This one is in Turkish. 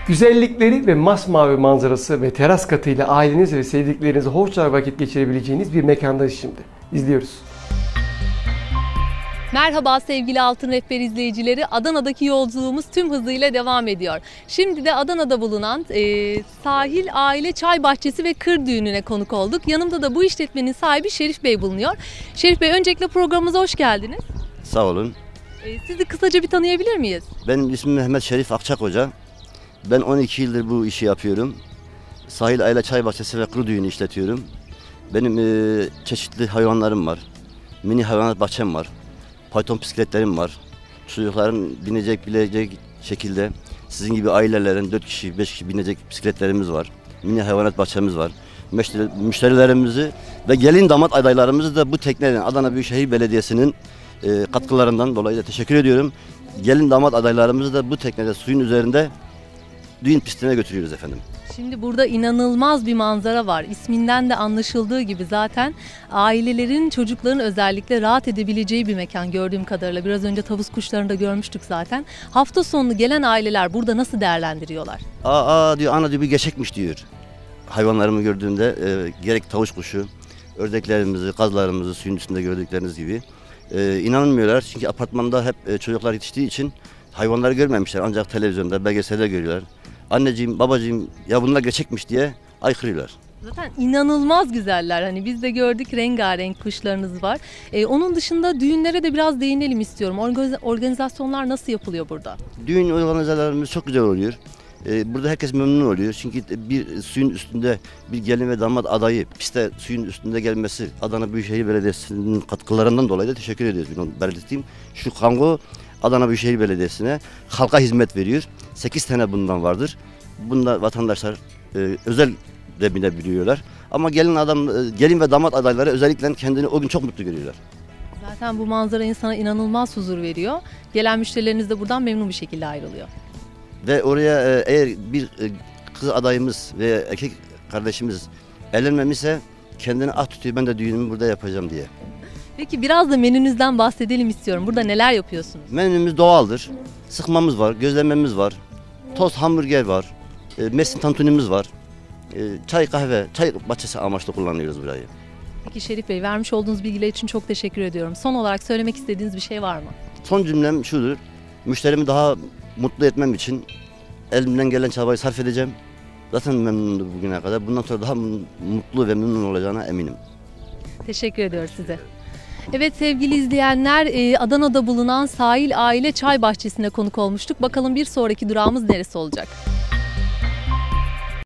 Güzellikleri ve masmavi manzarası ve teras katıyla aileniz ve sevdiklerinizle hoşça vakit geçirebileceğiniz bir mekandayız şimdi. İzliyoruz. Merhaba sevgili Altın Rehber izleyicileri. Adana'daki yolculuğumuz tüm hızıyla devam ediyor. Şimdi de Adana'da bulunan Sahil Aile Çay Bahçesi ve Kır Düğünü'ne konuk olduk. Yanımda da bu işletmenin sahibi Şerif Bey bulunuyor. Şerif Bey, öncelikle programımıza hoş geldiniz. Sağ olun. Sizi kısaca bir tanıyabilir miyiz? Benim ismim Mehmet Şerif Akçakoca. Ben 12 yıldır bu işi yapıyorum. Sahil Aile Çay Bahçesi ve Kır Düğünü işletiyorum. Benim çeşitli hayvanlarım var. Mini hayvanat bahçem var. Python bisikletlerim var. Çocukların binecek, bilecek şekilde sizin gibi ailelerin 4 kişi, 5 kişi binecek bisikletlerimiz var. Mini hayvanat bahçemiz var. Müşterilerimizi ve gelin damat adaylarımızı da bu tekneden Adana Büyükşehir Belediyesi'nin katkılarından dolayı da teşekkür ediyorum. Gelin damat adaylarımızı da bu teknede suyun üzerinde düğün pistine götürüyoruz efendim. Şimdi burada inanılmaz bir manzara var. İsminden de anlaşıldığı gibi zaten ailelerin, çocukların özellikle rahat edebileceği bir mekan gördüğüm kadarıyla. Biraz önce tavus kuşlarını da görmüştük zaten. Hafta sonu gelen aileler burada nasıl değerlendiriyorlar? Diyor, ana diyor, bir gerçekmiş diyor. Hayvanlarımı gördüğünde gerek tavus kuşu, ördeklerimizi, kazlarımızı suyun üstünde gördükleriniz gibi inanmıyorlar. Çünkü apartmanda hep çocuklar yetiştiği için hayvanları görmemişler. Ancak televizyonda, belgeselde görüyorlar. Anneciğim, babacığım, ya bunlar gerçekmiş diye aykırıyorlar. Zaten inanılmaz güzeller. Hani biz de gördük, rengarenk kuşlarınız var. Onun dışında düğünlere de biraz değinelim istiyorum. Organizasyonlar nasıl yapılıyor burada? Düğün organizasyonlarımız çok güzel oluyor. Burada herkes memnun oluyor. Çünkü bir suyun üstünde bir gelin ve damat adayı piste suyun üstünde gelmesi Adana Büyükşehir Belediyesi'nin katkılarından dolayı da teşekkür ediyoruz. Bunu belirteyim. Şu kango Adana Büyükşehir Belediyesi'ne halka hizmet veriyor. 8 tane bundan vardır. Bunda vatandaşlar özel de binebiliyorlar. Ama gelin ve damat adayları özellikle kendini o gün çok mutlu görüyorlar. Zaten bu manzara insana inanılmaz huzur veriyor. Gelen müşterileriniz de buradan memnun bir şekilde ayrılıyor. Ve oraya eğer bir kız adayımız veya erkek kardeşimiz evlenmemişse kendini tutuyor, ben de düğünümü burada yapacağım diye. Peki biraz da menünüzden bahsedelim istiyorum. Burada neler yapıyorsunuz? Menümüz doğaldır. Sıkmamız var, gözlememiz var. Tost hamburger var. Mersin tantunimiz var. Çay kahve, çay bahçesi amaçlı kullanıyoruz burayı. Peki Şerif Bey, vermiş olduğunuz bilgiler için çok teşekkür ediyorum. Son olarak söylemek istediğiniz bir şey var mı? Son cümlem şudur. Müşterimi daha mutlu etmem için elimden gelen çabayı sarf edeceğim. Zaten memnundu bugüne kadar. Bundan sonra daha mutlu ve memnun olacağına eminim. Teşekkür ediyoruz size. Evet sevgili izleyenler, Adana'da bulunan Sahil Aile Çay Bahçesi'ne konuk olmuştuk. Bakalım bir sonraki durağımız neresi olacak?